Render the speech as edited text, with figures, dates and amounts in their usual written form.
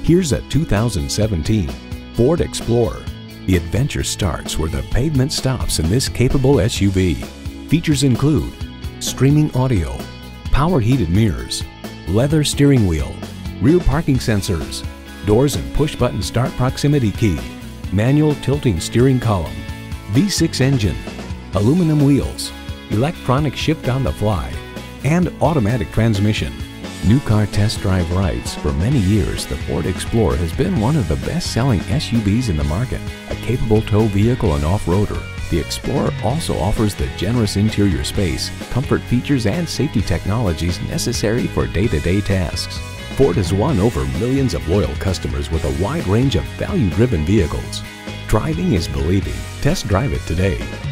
Here's a 2017 Ford Explorer. The adventure starts where the pavement stops in this capable SUV. Features include streaming audio, power heated mirrors, leather steering wheel, rear parking sensors, doors and push-button start proximity key, manual tilting steering column, V6 engine, aluminum wheels, electronic shift on the fly, and automatic transmission. New car test drive rights. For many years, the Ford Explorer has been one of the best-selling SUVs in the market. A capable tow vehicle and off-roader, the Explorer also offers the generous interior space, comfort features, and safety technologies necessary for day-to-day tasks. Ford has won over millions of loyal customers with a wide range of value-driven vehicles. Driving is believing. Test drive it today.